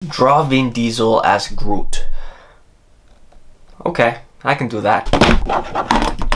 Draw Vin Diesel as Groot. Okay, I can do that.